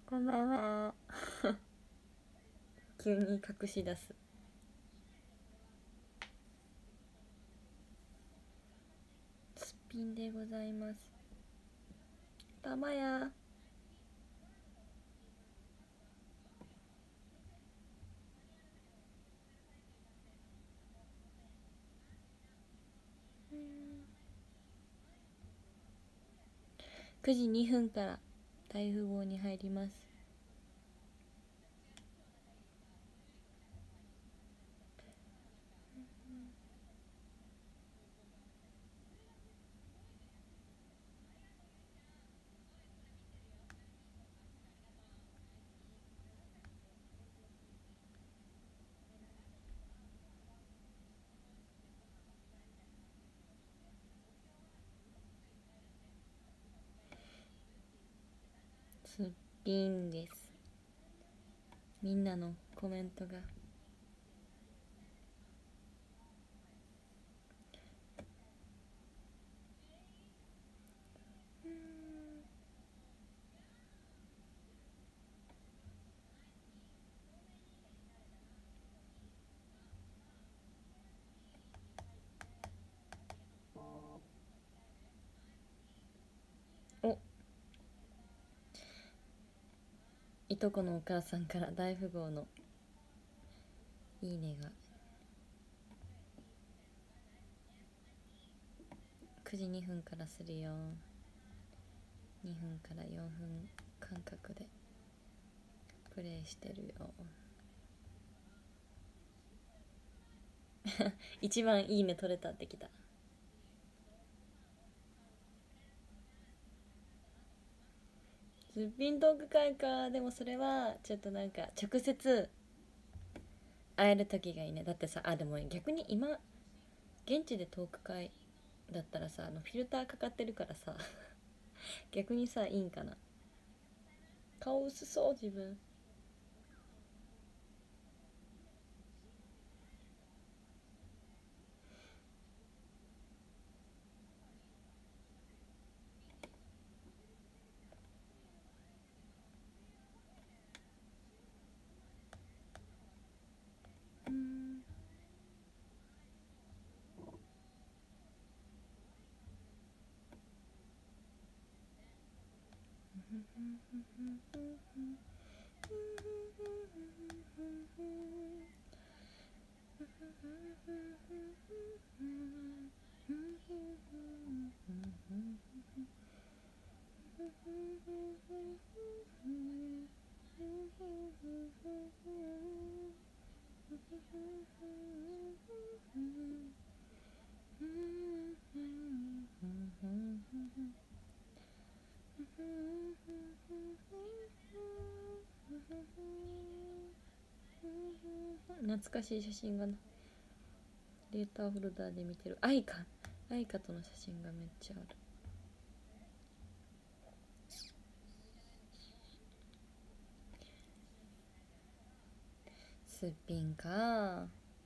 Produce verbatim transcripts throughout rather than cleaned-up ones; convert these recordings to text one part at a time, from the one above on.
ごめんね急に隠し出す。すっぴんでございます。たまやくじにふんから大富豪に入ります。すっぴんです。みんなのコメントがお、いとこのお母さんから大富豪のいいねがくじにふんからするよ。にふんからよんぷん間隔でプレイしてるよ一番いいね取れたってきた。すっぴんトーク会か。でもそれはちょっとなんか直接会える時がいいね。だってさ、あでも逆に今現地でトーク会だったらさ、あのフィルターかかってるからさ逆にさいいんかな。顔薄そう自分。うん懐かしい写真がなデータフォルダーで見てる。アイカアイカとの写真がめっちゃある。すっぴんか。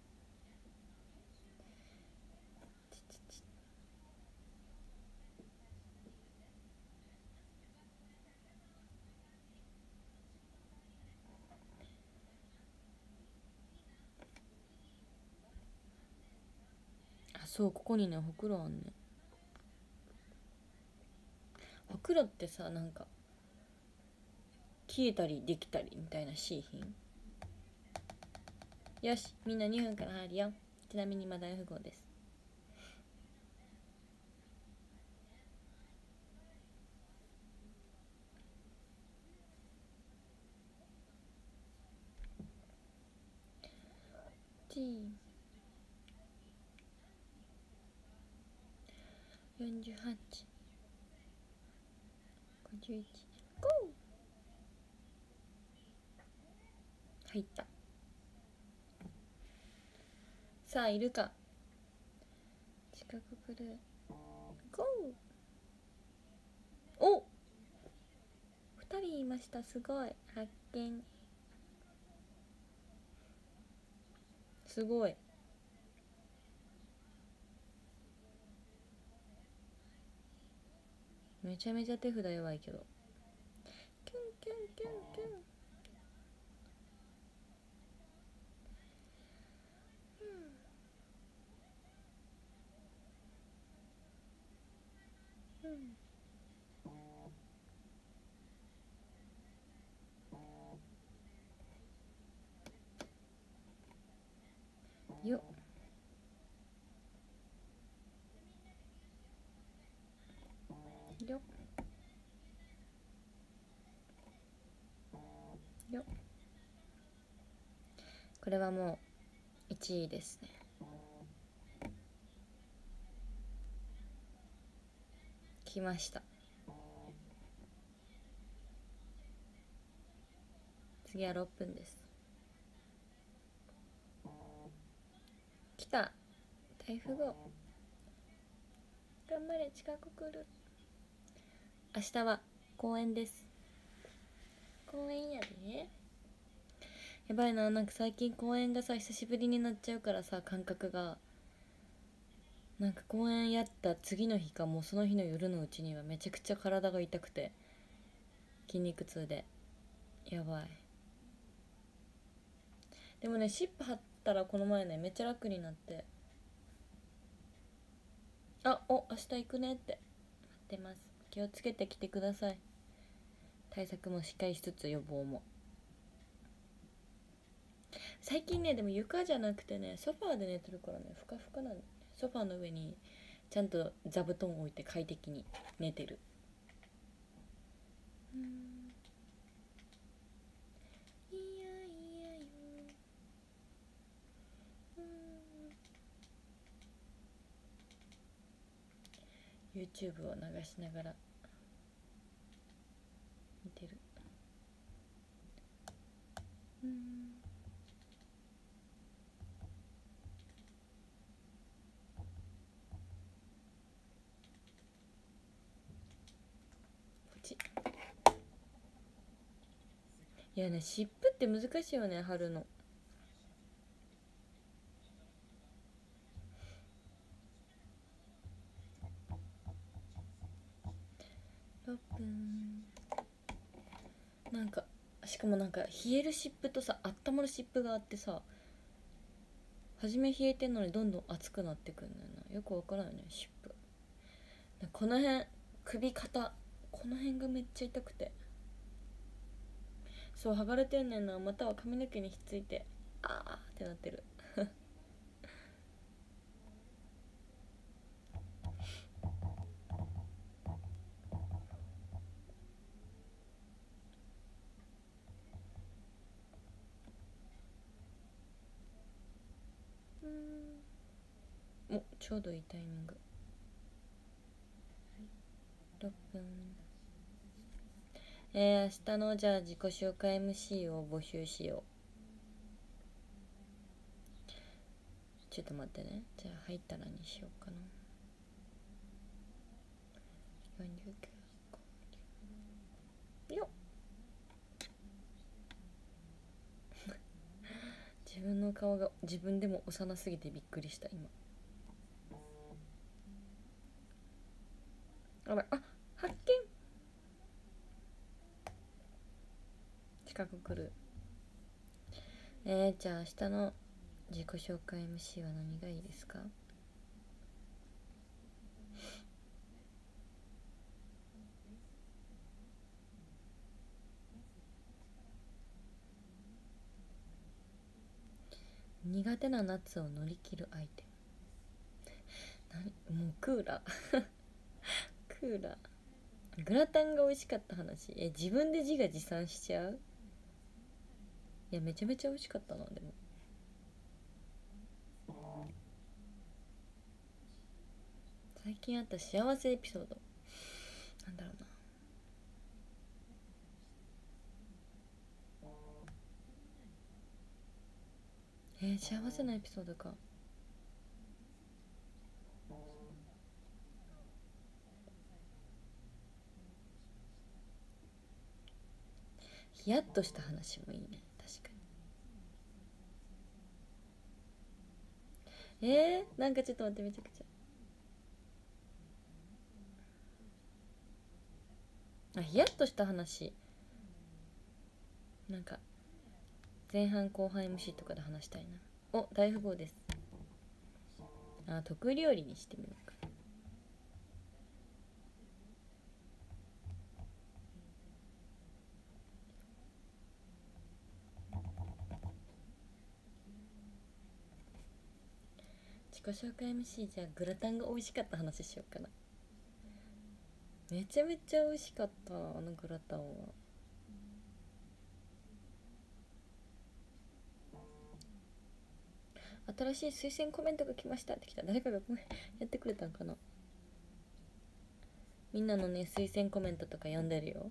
あ、そう、ここにねほくろあんねん。ほくろってさ、なんか消えたりできたりみたいなシーヒン。よし、みんなにふんから入るよ。ちなみにまだ大富豪です。チーよんじゅうはち、ごじゅういち、ゴー。入った。さあいるか。近く来る。ゴー。お、ふたりいました。すごい発見。すごい。めちゃめちゃ手札弱いけど。キュンキュュンキュンキュン。うんうんよっよっよっ。これはもういちいですね。来ました。次はろっぷんです。来た。大富豪頑張れ。近く来る。明日は公園です。公園やで。やばいな。なんか最近公園がさ久しぶりになっちゃうからさ、感覚がなんか公園やった次の日かもうその日の夜のうちにはめちゃくちゃ体が痛くて筋肉痛でやばい。でもね湿布貼ったらこの前ねめっちゃ楽になって、あお明日行くねって待ってます。気をつけてきてください。対策もしっかりしつつ予防も。最近ねでも床じゃなくてねソファーで寝てるからねふかふかなの。ソファーの上にちゃんと座布団を置いて快適に寝てる。うんいやいやよ。うん YouTube を流しながら見てる。うんポチ。いやね湿布って難しいよね貼るの。ろっぷん。なんかしかもなんか冷える湿布とさ温まる湿布があってさ、初め冷えてんのにどんどん熱くなってくんのよな。よくわからんよね湿布。この辺首肩この辺がめっちゃ痛くて、そう剥がれてんねんな。または髪の毛にひっついてあーってなってるうんおちょうどいいタイミング。ろっぷん。えー、明日のじゃあ自己紹介 エムシー を募集しよう。ちょっと待ってね。じゃあ入ったらにしようかな。よっ自分の顔が自分でも幼すぎてびっくりした今。あらあ発見。近く来る。えー、じゃあ明日の自己紹介 エムシー は何がいいですか？苦手な夏を乗り切るアイテム。もうクーラークーラー。グラタンが美味しかった話。え自分で自画自賛しちゃう？いやめちゃめちゃ美味しかったな。でも最近あった幸せエピソードなんだろうな。えー、幸せなエピソードか。ヒヤッとした話もいいね。確かに。えー、なんかちょっと待ってめちゃくちゃあヒヤッとした話。 なんか前半後半 エムシー とかで話したいな。お、大富豪です。あ、得料理にしてみようか。自己紹介 エムシー じゃあグラタンが美味しかった話しようかな。めちゃめちゃ美味しかった、あのグラタンは。新しい推薦コメントが来ましたって来た。誰かがやってくれたんかな。みんなのね推薦コメントとか読んでるよ。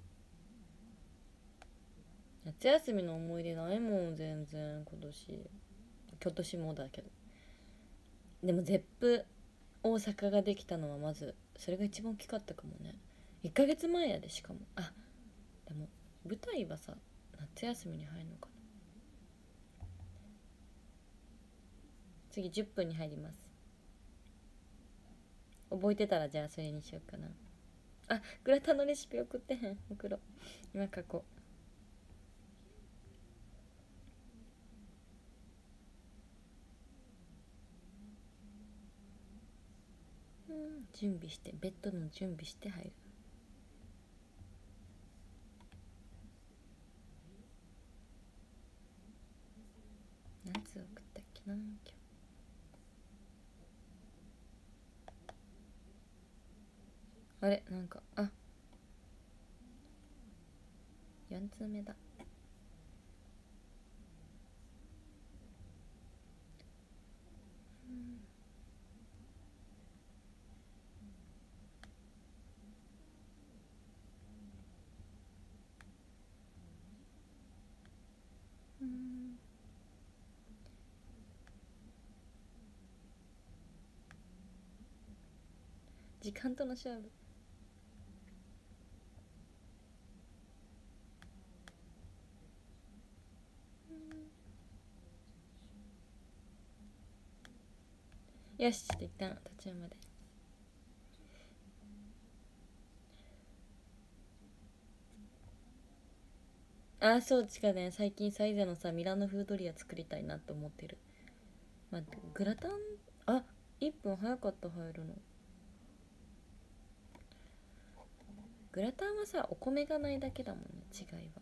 夏休みの思い出ないもん全然今年。今年もだけど。でもゼップ大阪ができたのはまずそれが一番大きかったかもね。いっかげつまえやで。しかもあでも舞台はさ夏休みに入るのかな。次じゅっぷんに入ります。覚えてたらじゃあそれにしようかな。あ、グラタンのレシピ送ってへん。送ろう。今書こう。うん、準備してベッドの準備して入る。何つ送ったっけな今日。あれなんかあよん通目だ。うん、時間との勝負。よし、ちょっと一旦途中まで。あ、そうちかね、最近サイゼのさミラノ風ドリア作りたいなと思ってる。まあ、グラタンあいっぷん早かった。入るの。グラタンはさお米がないだけだもんね、違いは。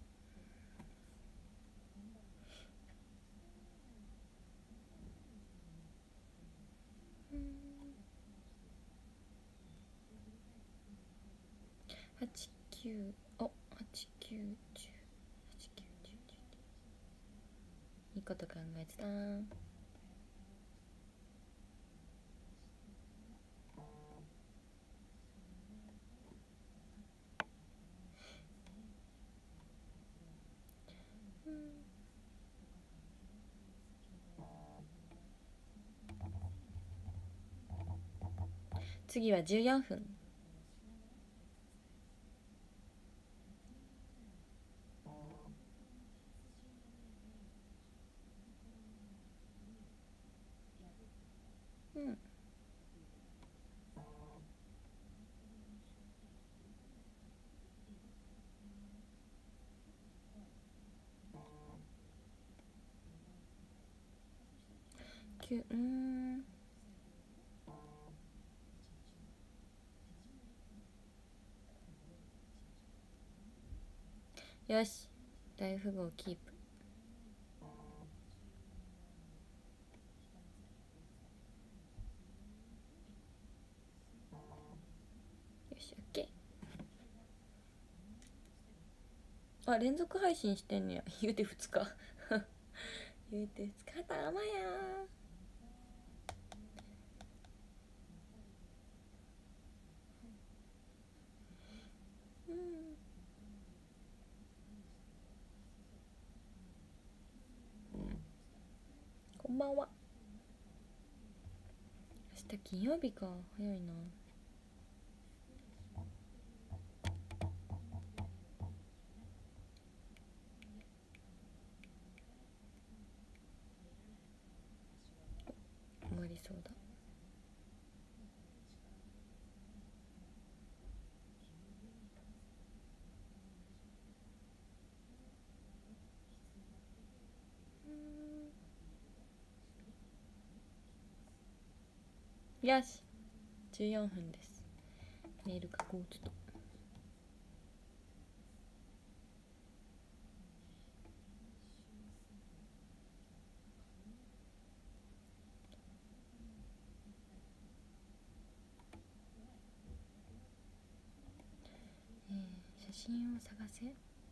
はちきゅうおはちきゅうじゅうはちきゅうじゅうじゅういいこと考えてた。次はじゅうよんふん。うんきゅう、うーんよし、大富豪キープ。よし、オッケー。あ、連続配信してんねや。言うてふつか言うてふつかたまやー。うんこんばんは。明日金曜日か。早いな。終わりそうだ。 よしじゅうよんふんです。メール書こう。ちょっとえー、写真を探せ。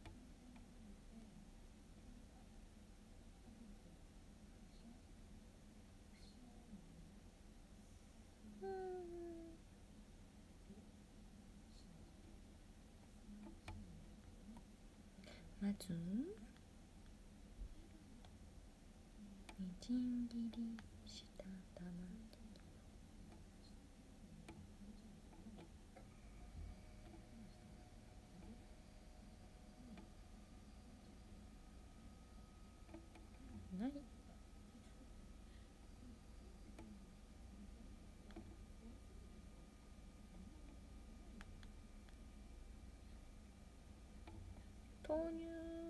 まずみじん切りした玉ねぎない。豆乳。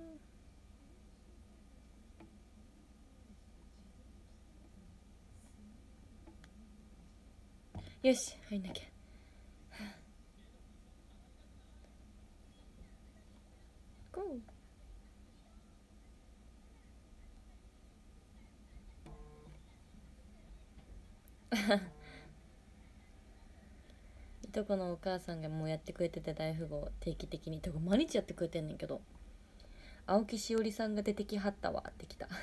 よし入んなきゃ。ゴーいとこのお母さんがもうやってくれてて、大富豪定期的にとか毎日やってくれてんねんけど、青木しおりさんが出てきはったわってきた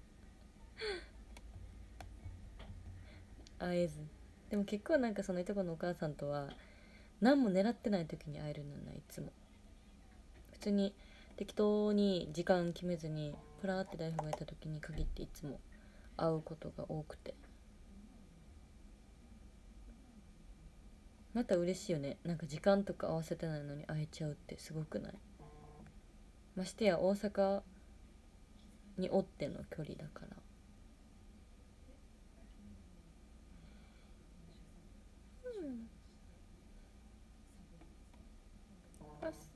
会えず。でも結構なんかそのいとこのお母さんとは何も狙ってない時に会えるのないつも。普通に適当に時間決めずにプラーって大富豪がいた時に限っていつも会うことが多くて、また嬉しいよね。なんか時間とか合わせてないのに会えちゃうってすごくない？ましてや大阪におっての距離だから。うんパス。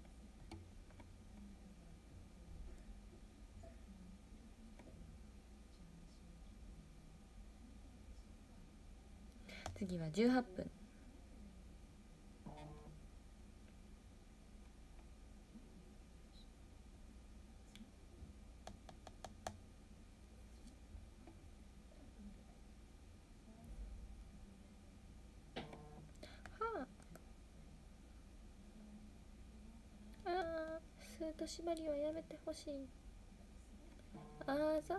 次はじゅうはっぷん。はああー、スート縛りはやめてほしい。あーざ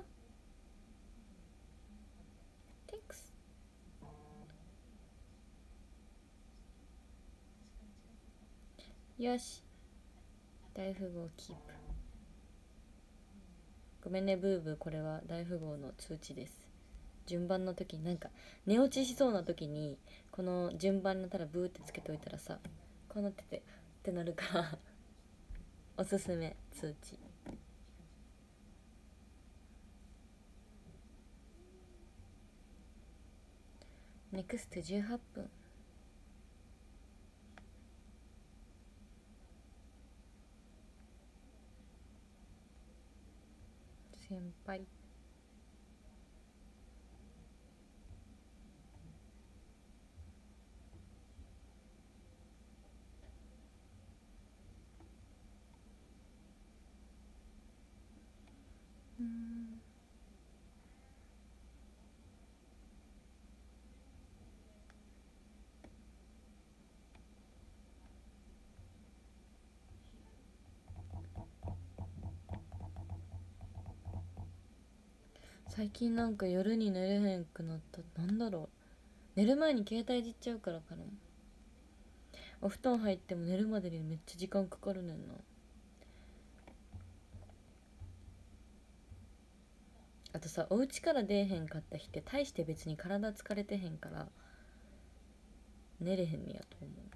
Thanks。 よし大富豪キープ。ごめんねブーブー、これは大富豪の通知です。順番の時になんか寝落ちしそうな時にこの順番になったらブーってつけといたらさ、こうなっててってなるからおすすめ通知。ネクストじゅうはっぷん。先輩。うん。最近なんか夜に寝れへんくなった。なんだろう、寝る前に携帯いじっちゃうからかな。お布団入っても寝るまでにめっちゃ時間かかるねんな。あとさ、お家から出えへんかった日って大して別に体疲れてへんから寝れへんねやと思う。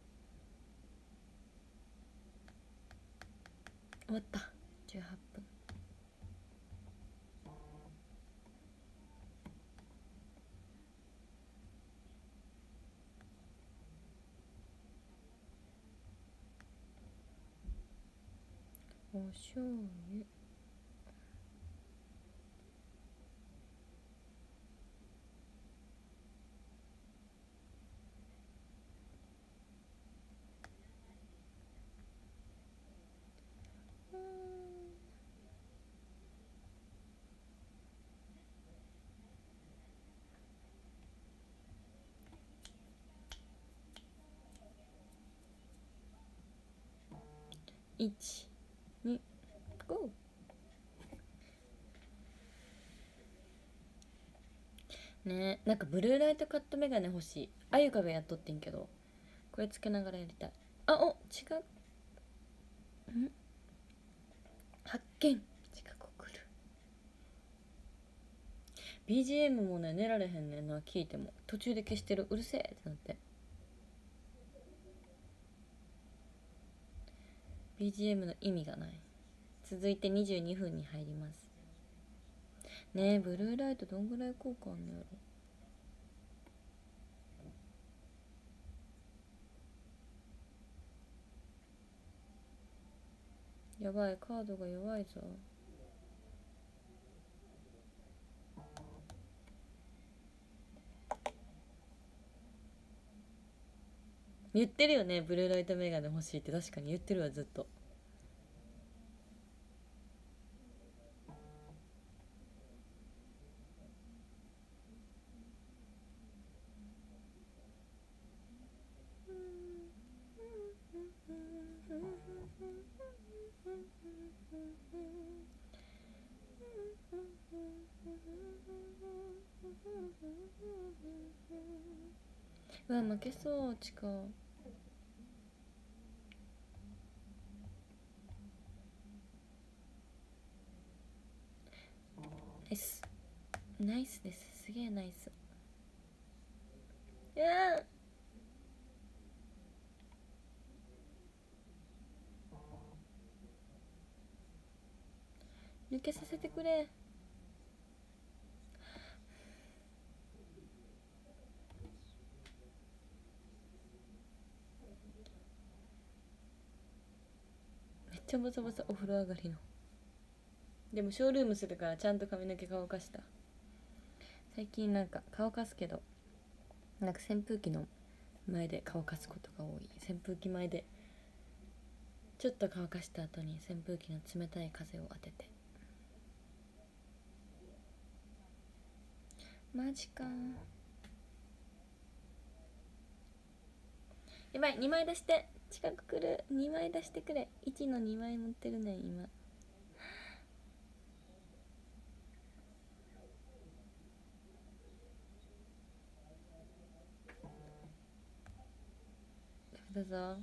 終わった。じゅうはっぷん。お醤油。 いちにゴーねえ。なんかブルーライトカットメガネ欲しい。あゆかがやっとってんけど、これつけながらやりたい。あ、お、違うん発見。近く来る。 ビージーエム もね寝られへんねんな。聞いても途中で消してる。うるせえってなって。 ビージーエム の意味がない。続いてにじゅうにふんに入りますねえ。ブルーライトどんぐらい効果あんのやろ。やばい、カードが弱いぞ。言ってるよね、ブルーライトメガネ欲しいって。確かに言ってるわ、ずっと。うわ負けそう。チカナイスナイスです。すげえナイス。いや抜けさせてくれ。めっちゃボサボサ。お風呂上がりの。でもショールームするからちゃんと髪の毛乾かした。最近なんか乾かすけど、なんか扇風機の前で乾かすことが多い。扇風機前でちょっと乾かした後に扇風機の冷たい風を当てて。マジか。やばい、にまい出して。近く来る。にまい出してくれ。いちのにまい持ってるねん今。だぞ。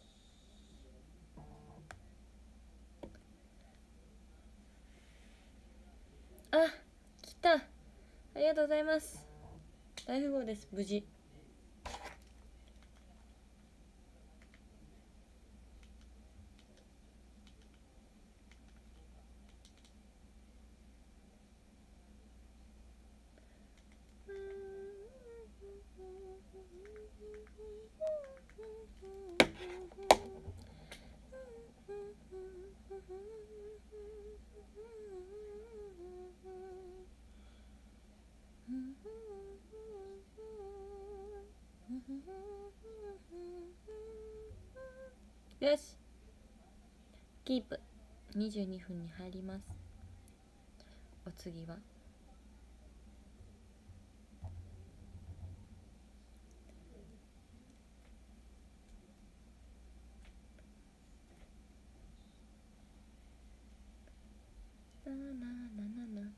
あ、来た。ありがとうございます。大富豪です、無事。よし、キープ。にじゅうにふんに入ります。お次はなななななななな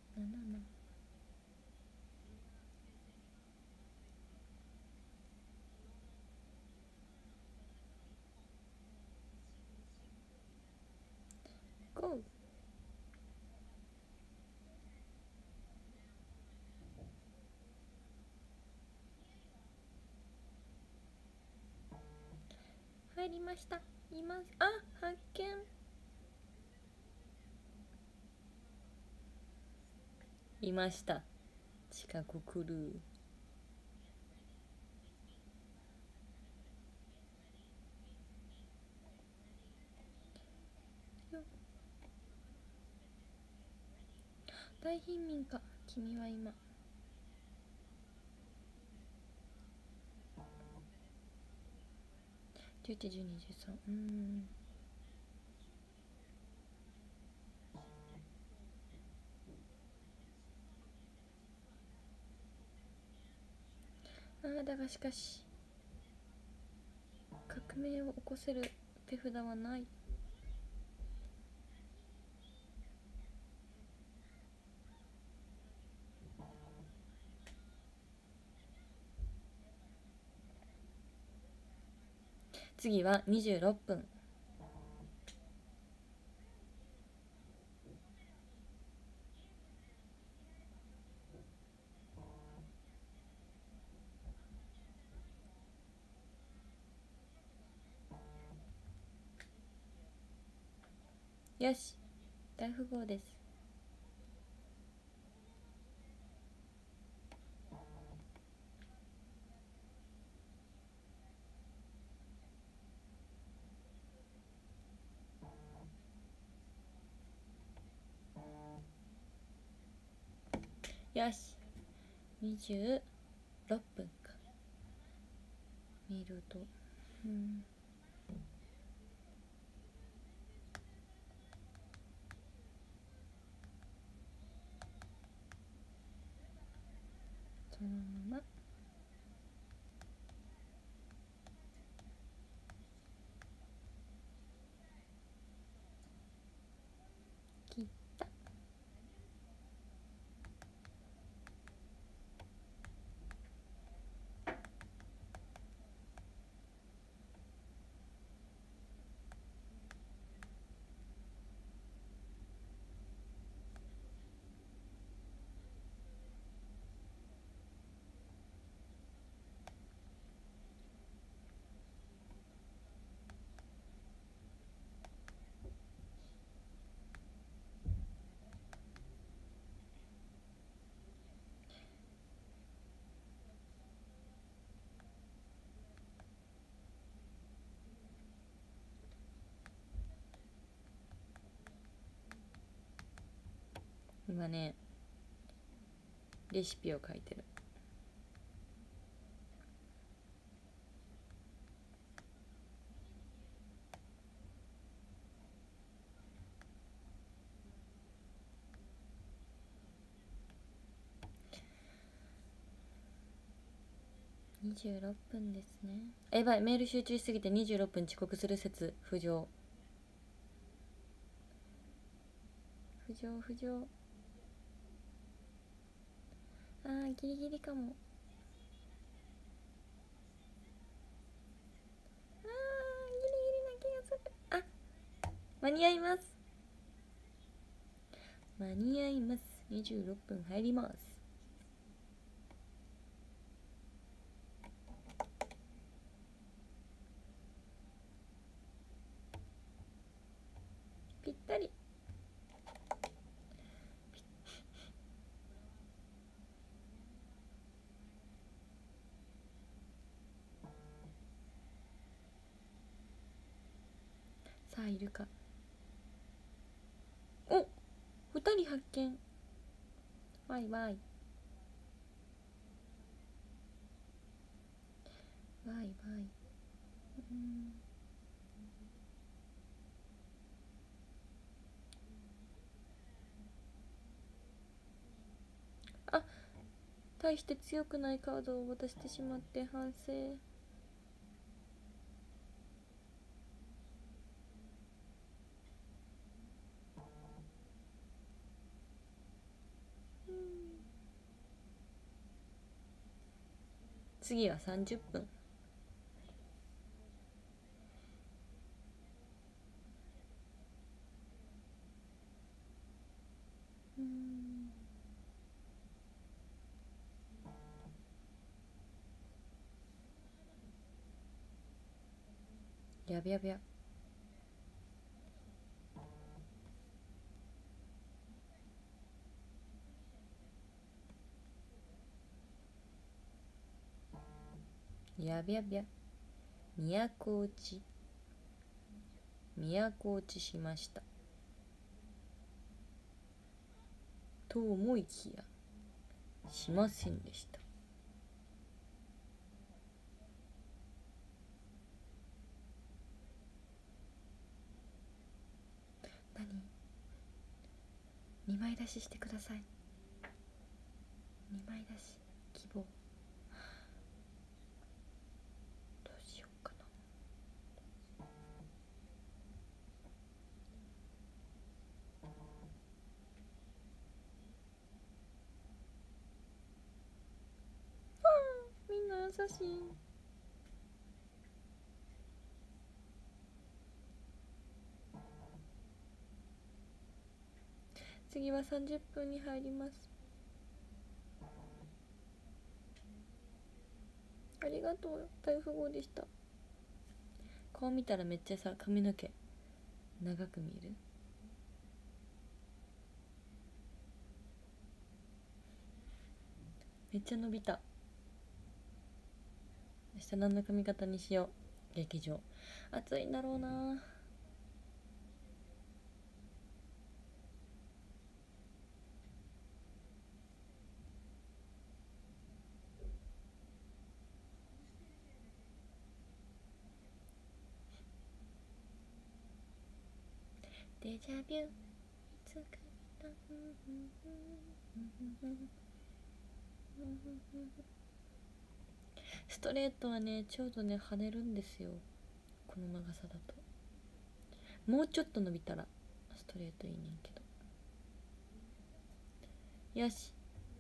ゴー。入りました。います。あ、発見。いました。近く来る。大貧民か君は今。じゅういち、じゅうに、じゅうさん。うーん。ああ、だがしかし革命を起こせる手札はない。 次はにじゅうろっぷん。よし、大富豪です。よし、にじゅうろっぷんか。見ると、うん、そのまま切った。今ねレシピを書いてる。にじゅうろっぷんですね。やばい、メール集中しすぎてにじゅうろっぷん遅刻する説浮上。浮上浮上。あーギリギリかも。あーギリギリな気がする。あ、間に合います。間に合います。にじゅうろっぷん入ります。ぴったり。さあいるか。お、ふたり発見。わいわいわいわい。うん、あ、大して強くないカードを渡してしまって反省。次はさんじゅっぷん。うん、やびやびや。やびやびや。都落ち。都落ちしました。と思いきやしませんでした。何？にまい出ししてください。にまい出し希望。どうしようかな。みんな優しい。 次はさんじゅっぷんに入ります。ありがとう。大富豪でした。顔見たらめっちゃさ、髪の毛長く見える。めっちゃ伸びた。明日何の髪型にしよう。劇場暑いんだろうな。デジャビューいつか来た。ストレートはねちょうどね跳ねるんですよ。この長さだともうちょっと伸びたらストレートいいねんけど。よし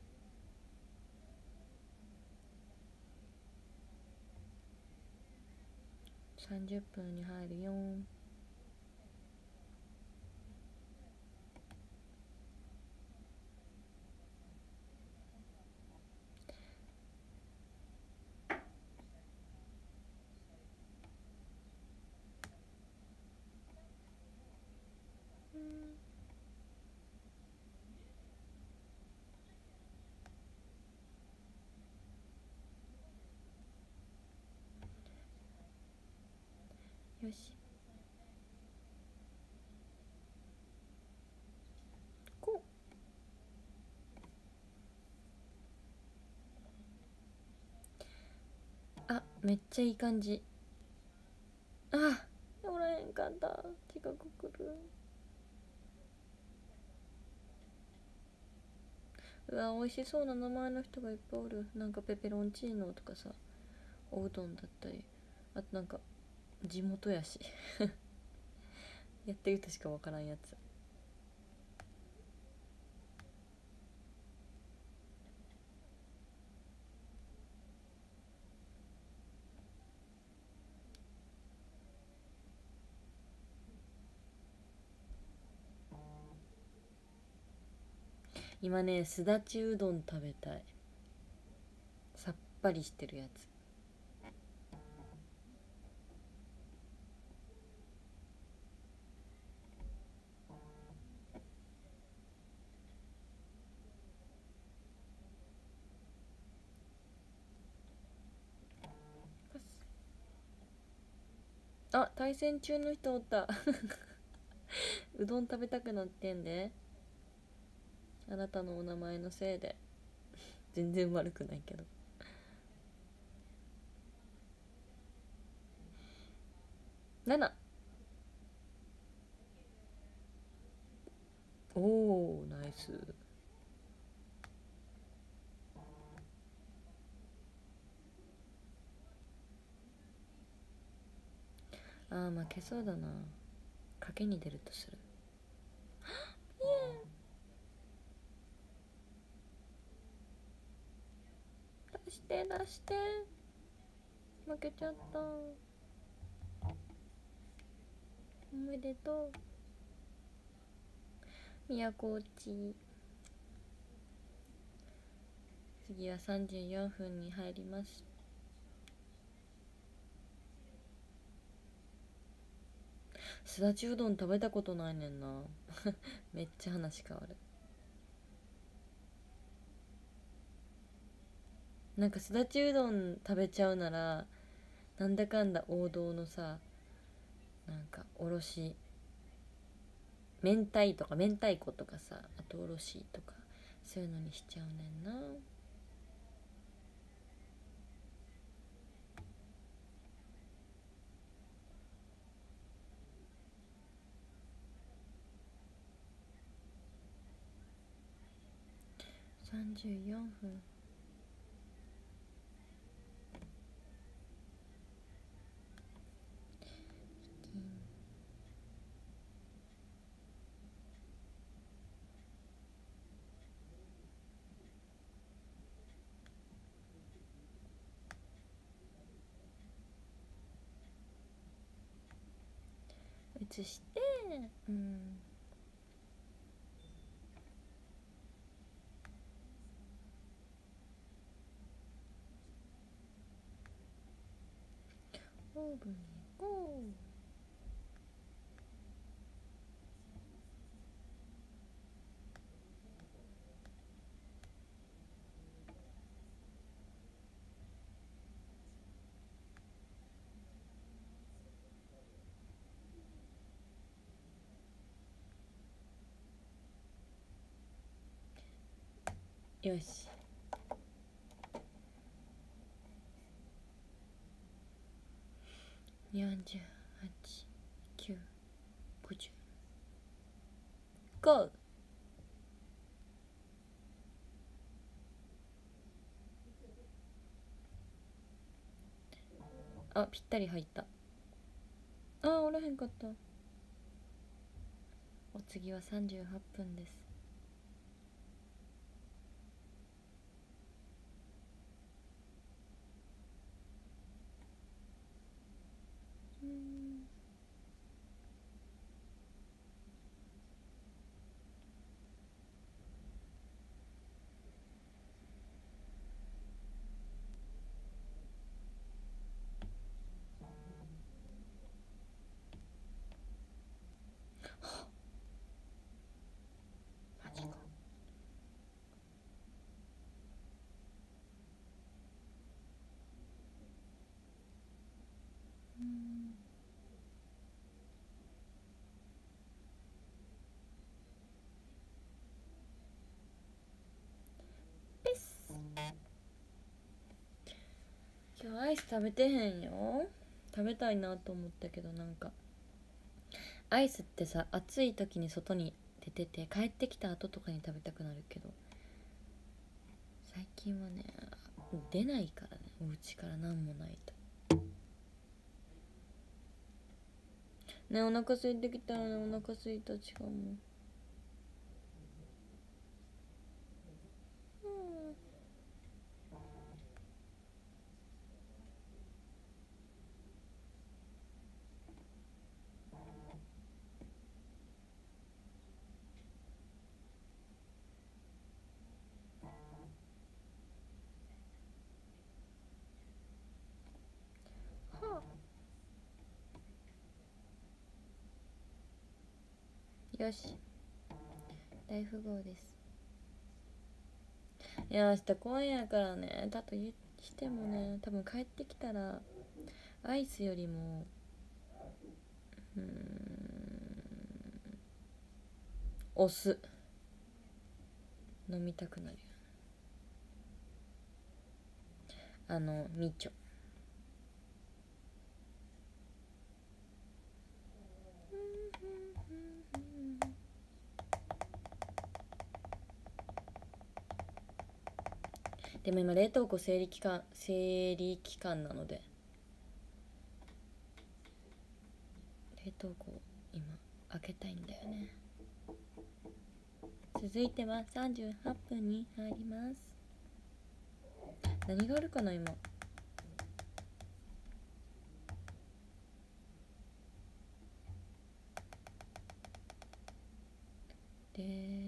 さんじゅっぷんに入るよ。よしこう。あ、めっちゃいい感じ。あ、おらへんかった。近く来る。うわ、美味しそうな名前の人がいっぱいおる。なんかペペロンチーノとかさ、おうどんだったり、あとなんか地元やしやってる人しかわからんやつ。今ねすだちうどん食べたい。さっぱりしてるやつ。あ、対戦中の人おったうどん食べたくなってんで、あなたのお名前のせいで。全然悪くないけど。なな。おおナイス。あー負けそうだな。賭けに出るとする。出して出して。負けちゃった。おめでとう宮古内。次はさんじゅうよんふんに入ります。すだちうどん食べたことないねんなめっちゃ話変わる。なんかすだちうどん食べちゃうならなんだかんだ王道のさ、なんかおろし明太とか明太子とかさ、あとおろしとかそういうのにしちゃうねんな。さんじゅうよんふん。移して、うんオーブンに行こう。よし。よんじゅうはち、きゅう、ごじゅう。ゴー。あ、ぴったり入った。あ、おらへんかった。お次はさんじゅうはっぷんです。うん。マジか。うん。ピッス。今日アイス食べてへんよ。食べたいなと思ったけど、なんかアイスってさ、暑い時に外に出てて帰ってきた後とかに食べたくなるけど、最近はね出ないからね、お家から何もないとね。お腹空いてきたらね。お腹空いた。違うもん。うんはあ。よし、大富豪です。いや、明日公演やからね。だと言してもね、多分帰ってきたらアイスよりもうーんお酢飲みたくなるよ。あのみちょ。でも今冷凍庫整理期間整理期間なので、冷凍庫今開けたいんだよね。続いてはさんじゅうはっぷんに入ります。何があるかな今。で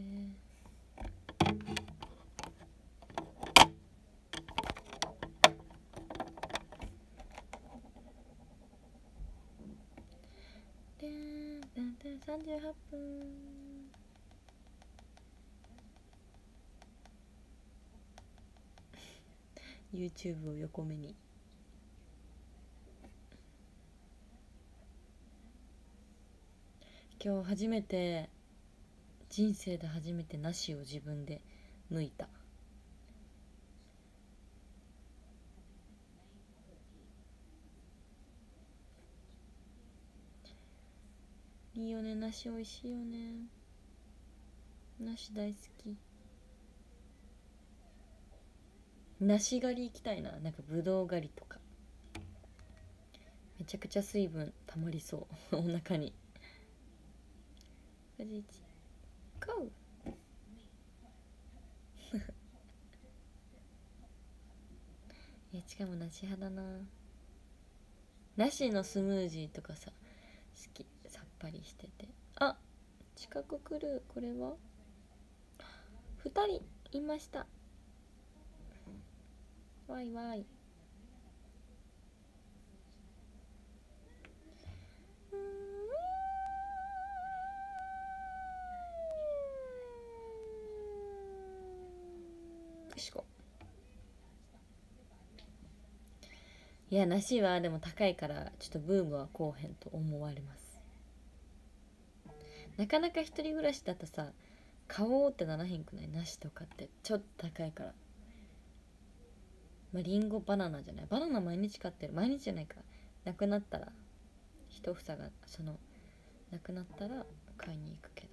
でさんじゅうはっぷん。YouTube を横目に。今日初めて、人生で初めてなしを自分で抜いた。いいよね、なし美味しいよね。なし大好き。なし狩り行きたいな。なんかぶどう狩りとか。めちゃくちゃ水分たまりそうお腹に。ごじゅういちゴーいや、しかもなし派だな。なしのスムージーとかさ、好き。さっぱりしてて。あ、近く来る。これはふたりいました。わいわい。 いや梨はでも高いからちょっとブームはこうへんと思われます。なかなか一人暮らしだとさ買おうってならへんくない？梨とかってちょっと高いから。まあリンゴバナナじゃない、バナナ毎日買ってる、毎日じゃないか、なくなったら一房がそのなくなったら買いに行くけど。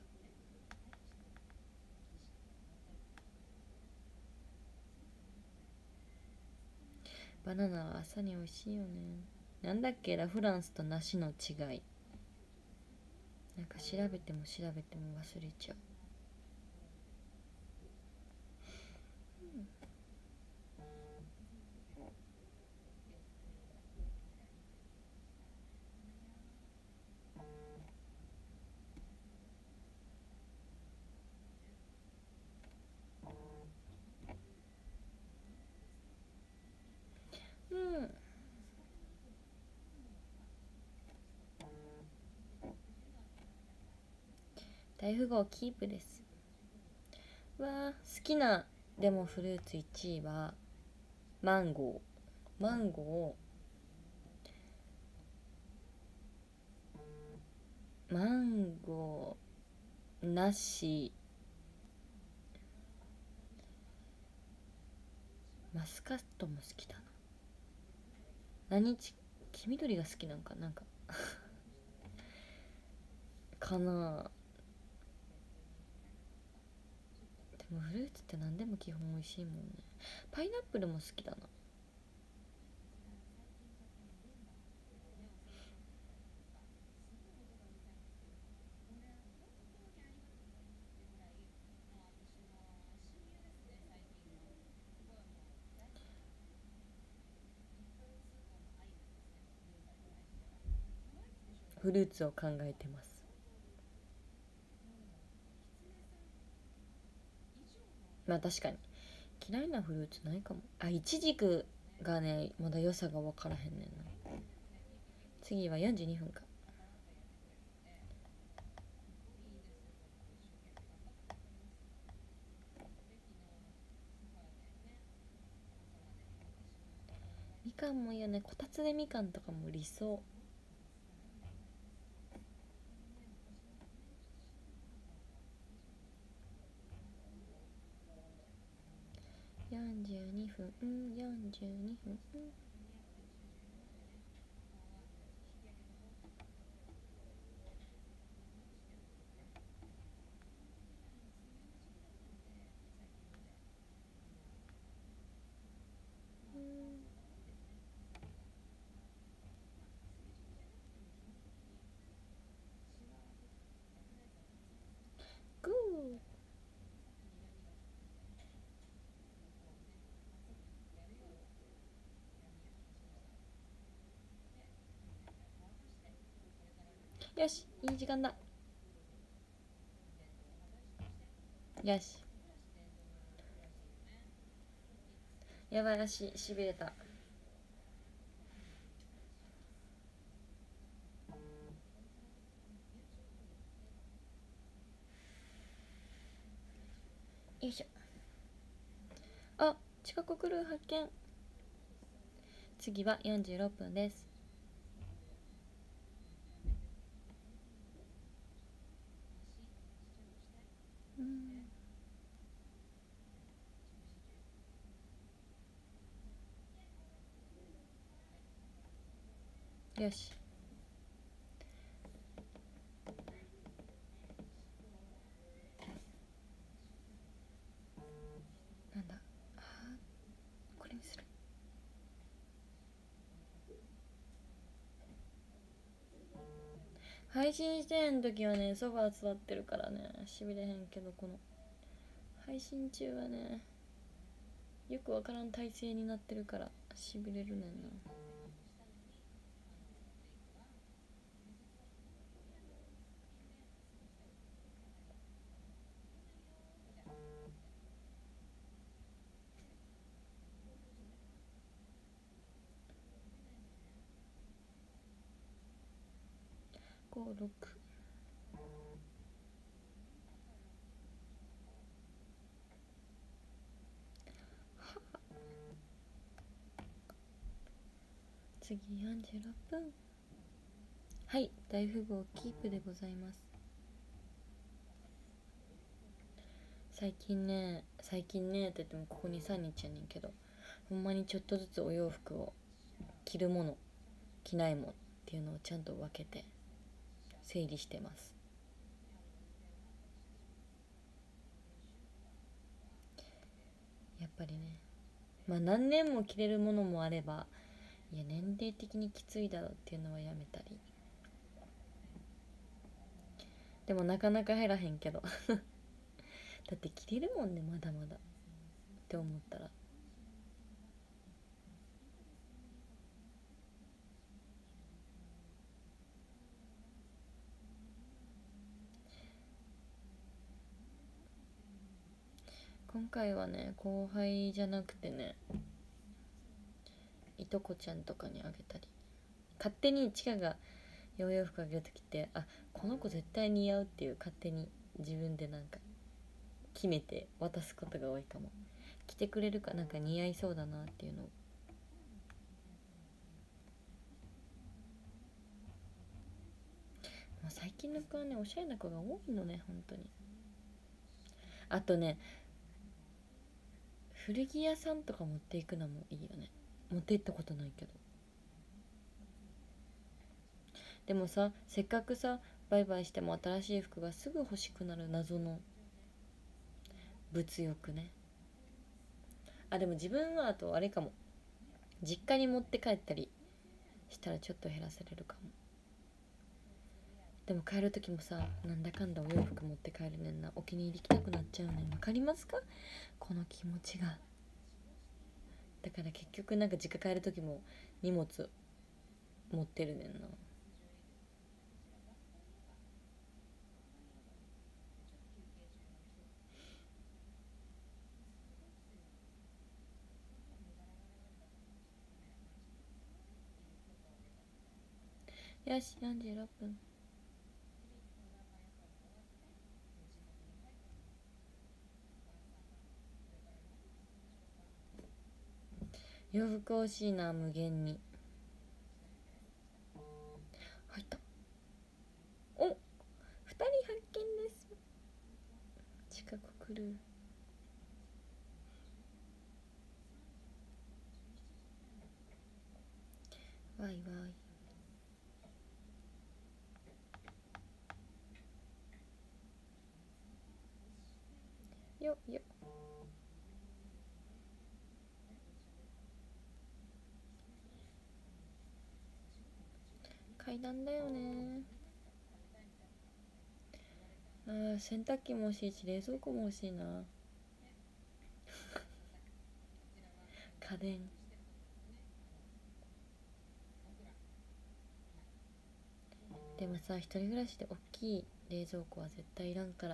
バナナは朝に美味しいよね。なんだっけ、ラフランスと梨の違い、なんか調べても調べても忘れちゃう。うん。大富豪キープです。わー、好きなレモンフルーツいちいはマンゴー。マンゴー、マンゴー、ナシ、マスカットも好きだな。何ち、黄緑が好きなんかなんかかな。でもフルーツって何でも基本美味しいもんね。パイナップルも好きだな。フルーツを考えてます。まあ確かに嫌いなフルーツないかも。あ、イチジクがねまだ良さが分からへんねんな。次はよんじゅうにふんか。みかんもいいよね、こたつでみかんとかも理想。よんじゅうにふん、うん、よんじゅうにふん、うん。グー。よし、いい時間だ。よし。やばい、足しびれた。よいしょ。あ、近く来る、発見。次はよんじゅうろっぷんです。うん、よし。なんだ、あ、これにする。配信してん時はねソファー座ってるからねしびれへんけど、この配信中はねよくわからん体勢になってるからしびれるねんな。ごろく、 次よんじゅうろっぷん。はい、大富豪キープでございます。最近ね最近ねって言ってもここにさんにちやねんけど、ほんまにちょっとずつお洋服を着るもの着ないものっていうのをちゃんと分けて整理してます。やっぱりね、まあ何年も着れるものもあれば、いや年齢的にきついだろうっていうのはやめたり、でもなかなか減らへんけどだって着れるもんね、まだまだって思ったら。今回はね後輩じゃなくてね、いとこちゃんとかにあげたり、勝手にチカがお洋服あげるときって、あ、この子絶対似合うっていう勝手に自分でなんか決めて渡すことが多いかも。着てくれるかなんか似合いそうだなっていうのを。もう最近の子はねおしゃれな子が多いのね本当に。あとね古着屋さんとか持っていくのもいいよね。持って行ったことないけど。でもさ、せっかくさバイバイしても新しい服がすぐ欲しくなる謎の物欲ね。あ、でも自分はあとあれかも、実家に持って帰ったりしたらちょっと減らされるかも。でも帰る時もさ、なんだかんだお洋服持って帰るねんな。お気に入り着たくなっちゃうねん。わかりますかこの気持ちが。だから結局なんか実家帰る時も荷物持ってるねんな。よし、よんじゅうろっぷん。洋服欲しいな、無限に。入った。お、ふたり発見です。近く来る。わいわい。よよ。階段だよね。あー、洗濯機も欲しいし冷蔵庫も欲しいな。家電。でもさ、一人暮らしで大きい冷蔵庫は絶対いらんから。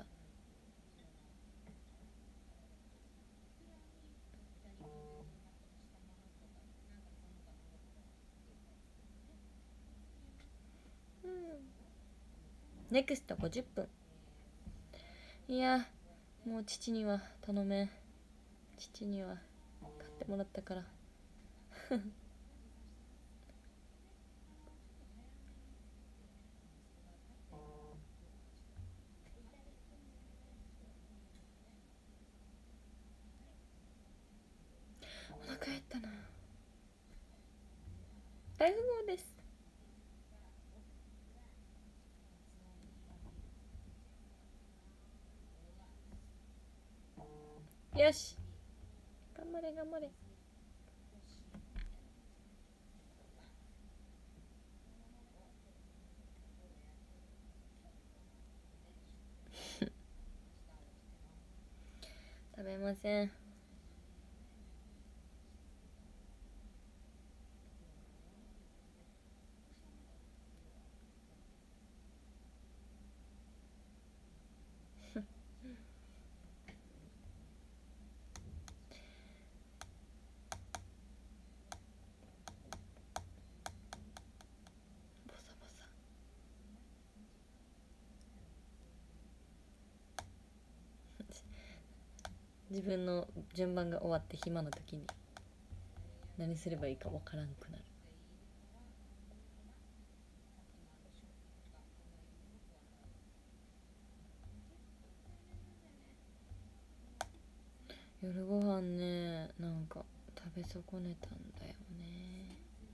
うん。ネクストごじゅっぷん。いや、もう父には頼めん。父には買ってもらったからお腹減ったな。大富豪です。よし、頑張れ頑張れ。食べません。ボサボサ。自分の順番が終わって暇の時に何すればいいかわからんくなる。 夜ご飯ね、なんか食べ損ねたんだよね。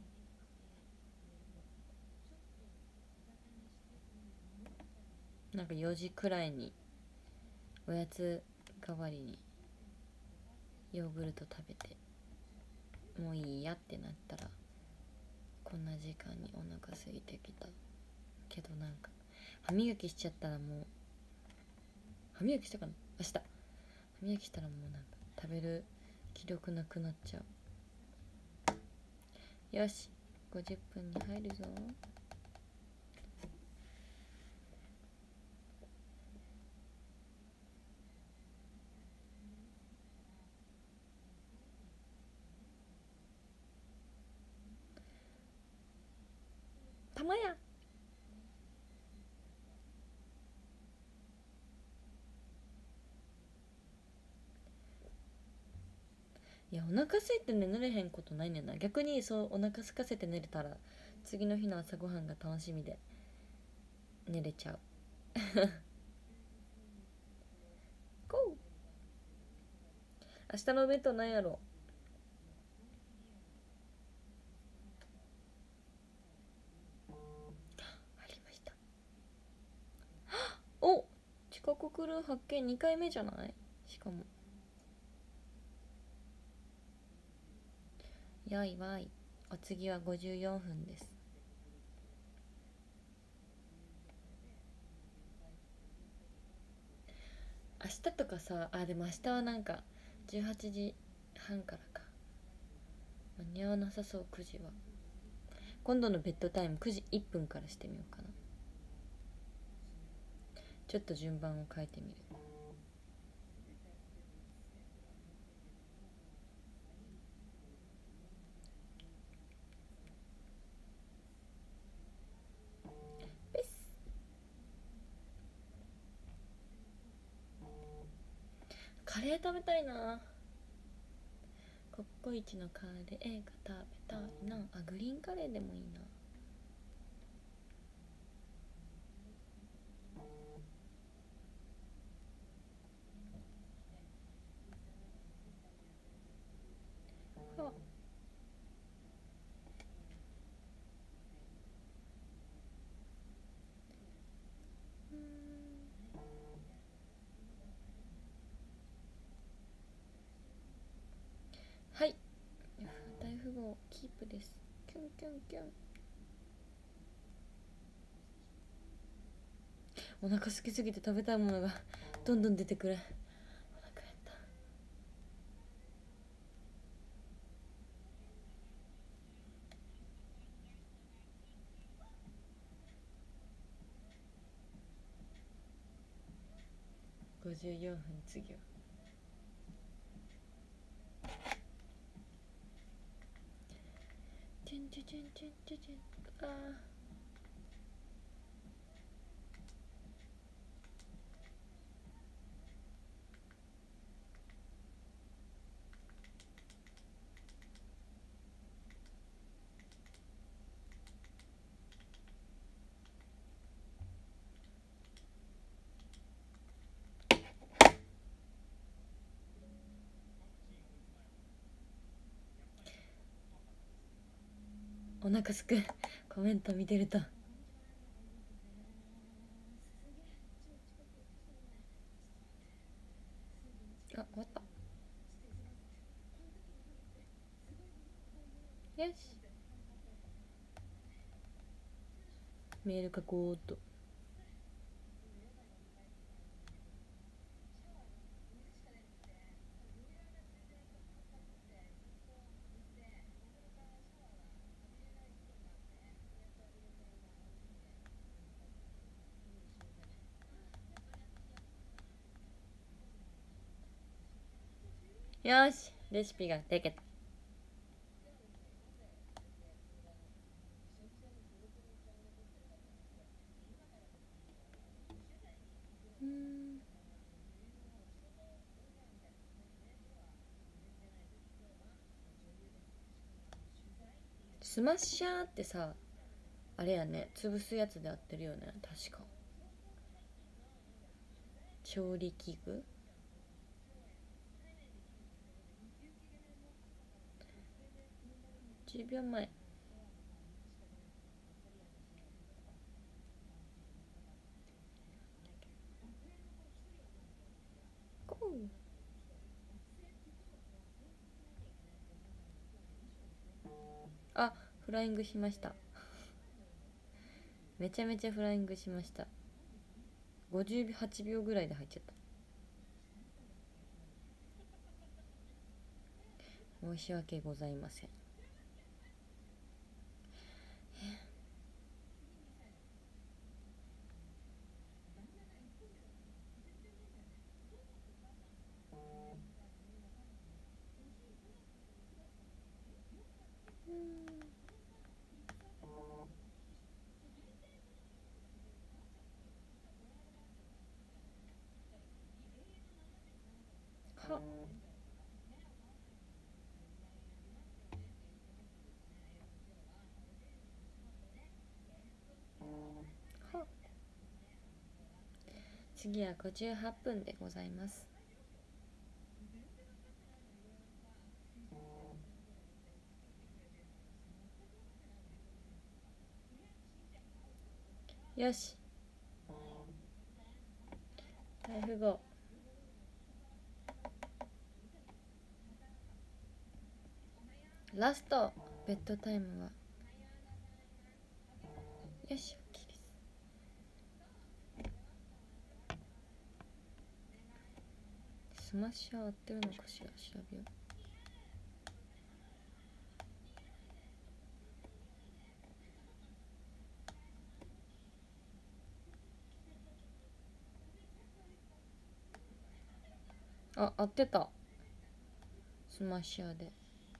なんかよじくらいにおやつ代わりにヨーグルト食べて、もういいやってなったらこんな時間にお腹空いてきたけど、なんか歯磨きしちゃったらもう、歯磨きしたかな、明日歯磨きしたらもうなんか食べる気力なくなっちゃう。よし、ごじゅっぷんに入るぞ。たまや。いや、お腹空いて寝れへんことないねんな。逆にそうお腹空かせて寝れたら次の日の朝ごはんが楽しみで寝れちゃう。ゴー。明日のお弁当なんやろ。ありました。お、近く来る発見にかいめじゃない？しかもやいわい。お次はごじゅうよんぷんです。明日とかさ、あ、でも明日はなんかじゅうはちじはんからか、間に合わなさそう。くじは今度のベッドタイムくじいっぷんからしてみようかな。ちょっと順番を変えてみる。カレー食べたいな。ココイチのカレーが食べたいな。あ、グリーンカレーでもいいな。あ、うーん、はい、大富豪キープです。キュンキュンキュン。お腹空きすぎて食べたいものがどんどん出てくる。お腹減った。ごじゅうよんぷん、次はチュンチュチュンチュンチュチュン。あー、お腹すく。コメント見てると。あ、終わった。よし、メール書こうっと。よし、レシピができた。うん、スマッシャーってさ、あれやね、潰すやつで合ってるよね、確か。調理器具。 じゅうびょうまえ。ゴー。あ、フライングしました。めちゃめちゃフライングしました。ごじゅうはちびょうぐらいで入っちゃった。申し訳ございません。はは次はごじゅうはっぷんでございます。よし、大富豪ラストベッドタイムはよし OK です。スマッシャー合ってるのかしら、調べよう。あ、合ってた。スマッシャーで。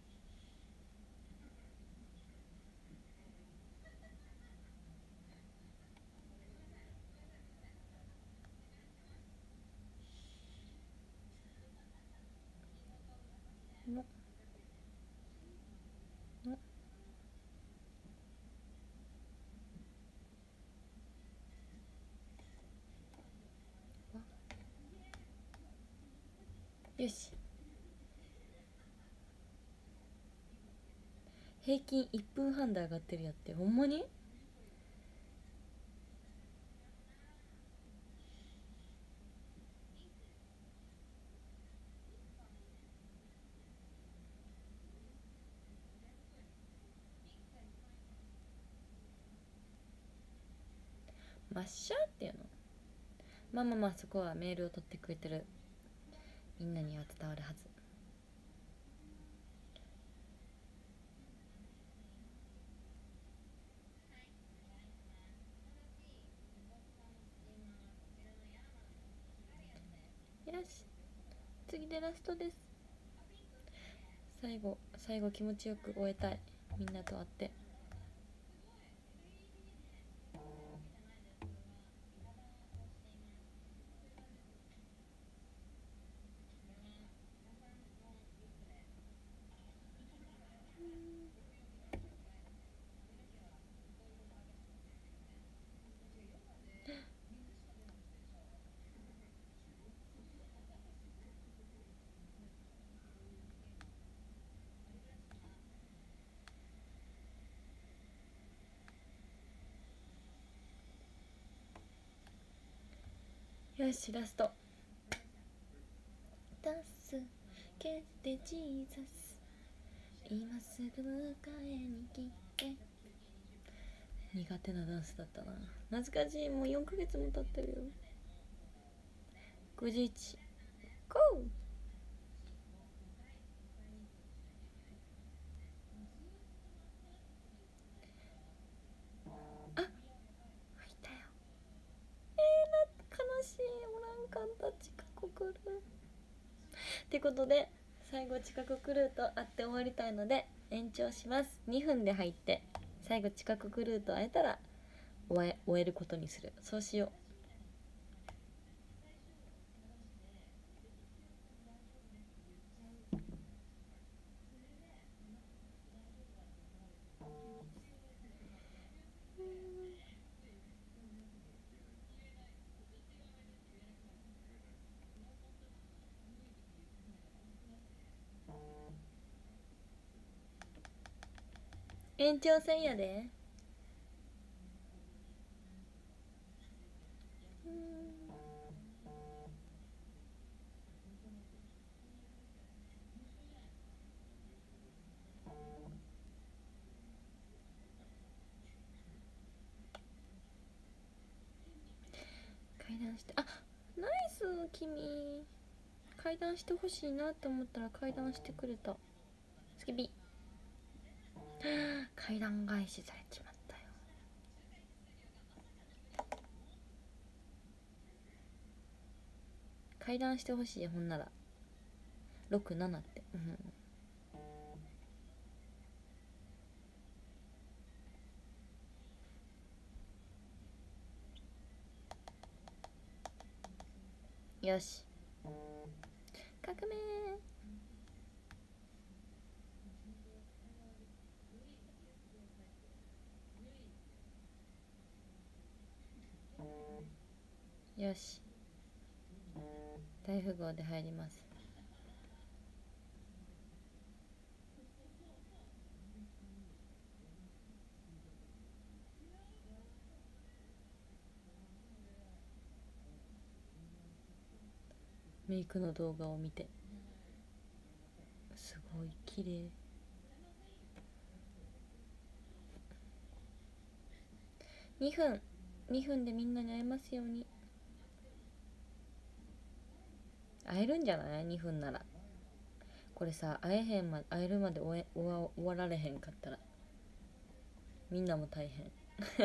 ののよし、平均いっぷんはんで上がってるやって。ほんまにマッシャーっていうの。まあまあまあ、そこはメールを取ってくれてるみんなには伝わるはず。よし、次でラストです。最後最後気持ちよく終えたい。みんなと会って。よし、ラスト。助けてジーザス、今すぐ迎えに来て。苦手なダンスだったな。懐かしい。もうよんかげつも経ってるよ。ごじゅういちゴー。あ、入ったよ。えー、な悲しい。おらんかった。近く来るってことで、最後近く来ると会って終わりたいので延長します。にふんで入って最後近く来ると会えたら終え終えることにする。そうしよう。 延長戦やで。階段して、あ、ナイス君。階段してほしいなって思ったら階段してくれた。スキビ階段返しされちまったよ。階段してほしい。ほんならろくななって、うん、よし革命。よし大富豪で入ります。メイクの動画を見てすごい綺麗。にふんにふんでみんなに会えますように。会えるんじゃない？ に 分なら。これさ、会えへんま会えるまで終え終わ終わられへんかったらみんなも大変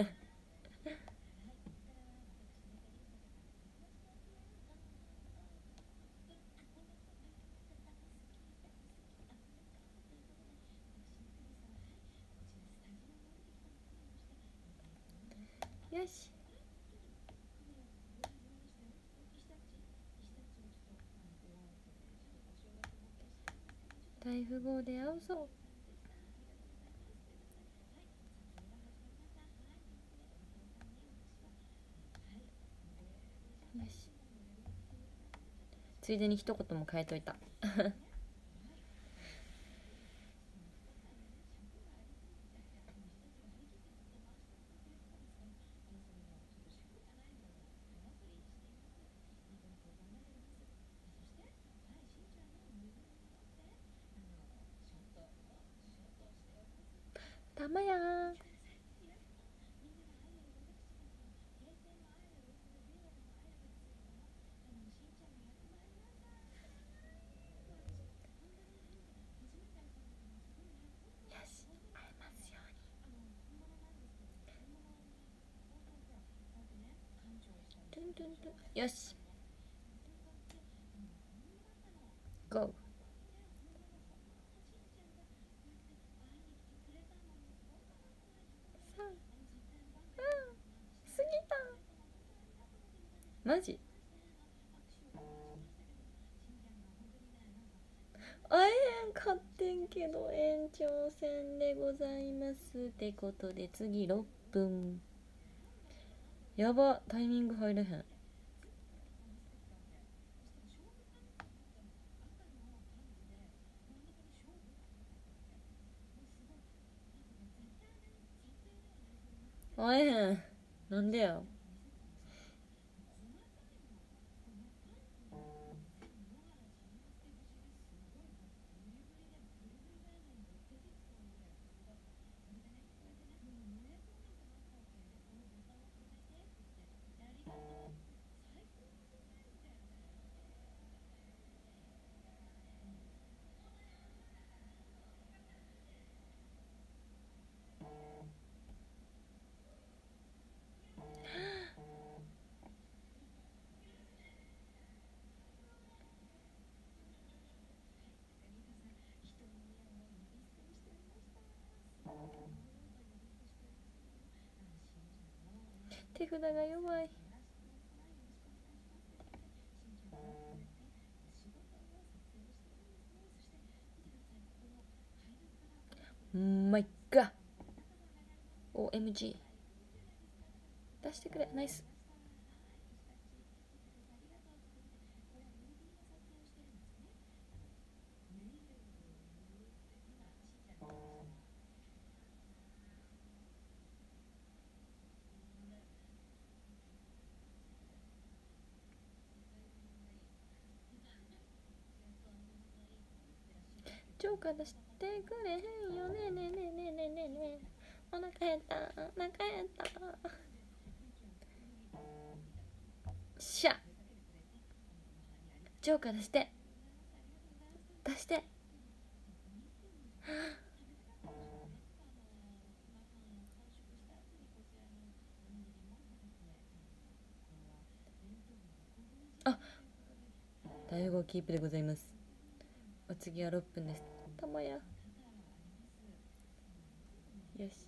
よし大富豪で会うぞ。よしついでに一言も変えといたたまやー。よし GO。 さあ、うん過ぎた。マジ会えへんかってんけど延長戦でございますってことで次ろっぷん。やばタイミング入れへん。会えへん。なんでや。手札が弱い。マイガ オーエムジー 出してくれ。ナイス。 超過出してくれへんよねねねねねねね。お腹減ったお腹減った。しゃ超過出して出してあ、大悟キープでございます。お次はろっぷんです。たまやよし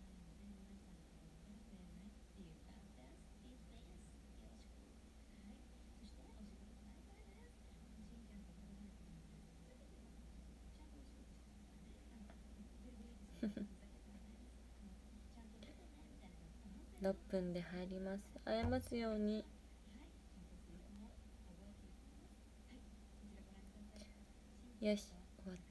ろっぷんで入ります。会えますように。よし終わった。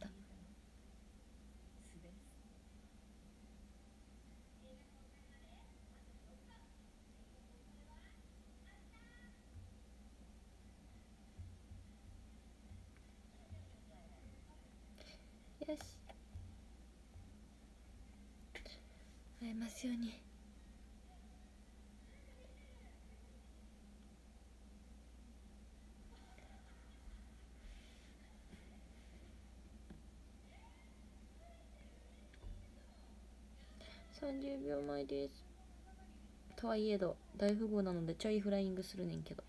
よし会えますように。さんじゅうびょうまえです。とはいえど大富豪なのでちょいフライングするねんけど。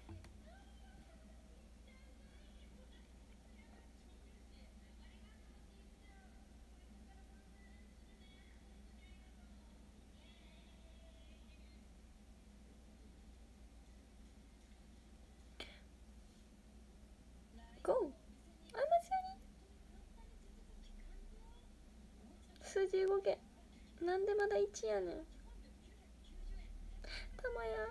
ゴー会えますように。数字動け。なんでまだいちやねん。たまや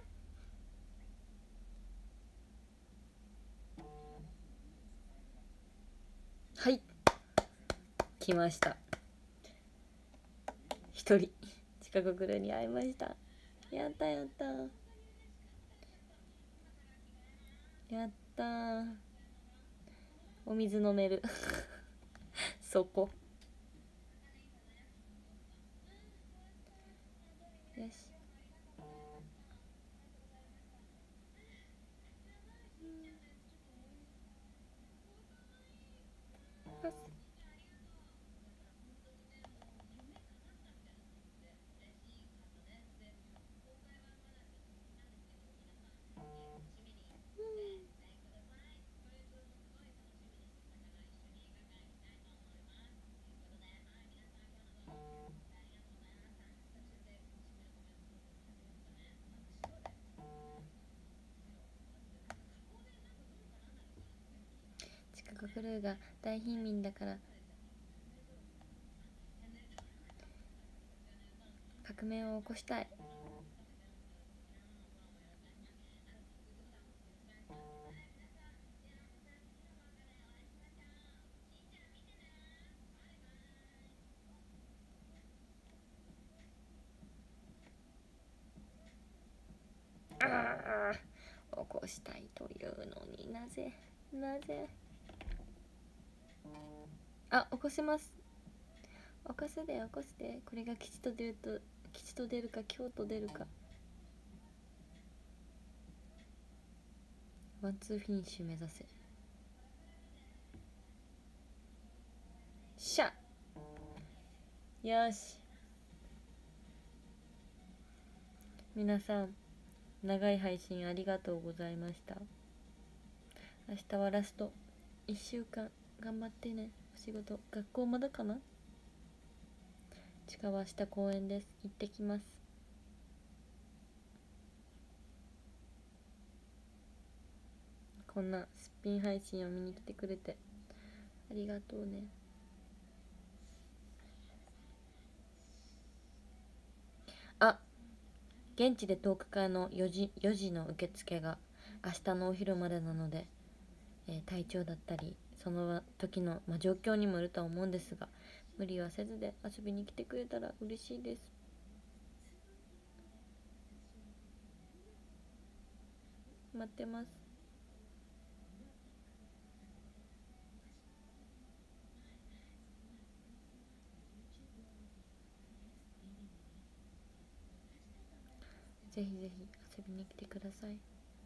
はい来ました。一人近く来るに会いました。やったやったやったー。お水飲めるそこよしパス。近くクルーが大貧民だから革命を起こしたい。ああ起こしたいというのになぜなぜ。あ起こせます。起こすで起こすで。これが吉と出ると吉と出るか凶と出るか。ワンツーフィニッシュ目指せ。しゃよし皆さん長い配信ありがとうございました。明日はラストいっしゅうかん頑張ってね。お仕事学校まだかな。近は明日公園です。行ってきます。こんなすっぴん配信を見に来てくれてありがとうね。あ現地でトーク会のよじ、よじの受付が明日のお昼までなので、えー、体調だったりその時の、まあ、状況にもよるとは思うんですが無理はせずで遊びに来てくれたら嬉しいです。待ってます。 ぜひぜひ遊びに来てください。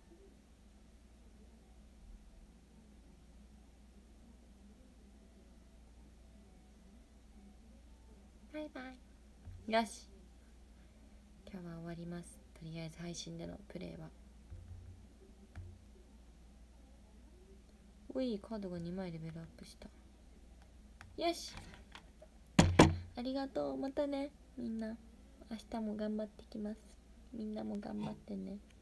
バイバイ。よし、今日は終わります。とりあえず配信でのプレイは。おい、カードがにまいレベルアップした。よし、ありがとう。またねみんな。明日も頑張ってきます。みんなも頑張ってね。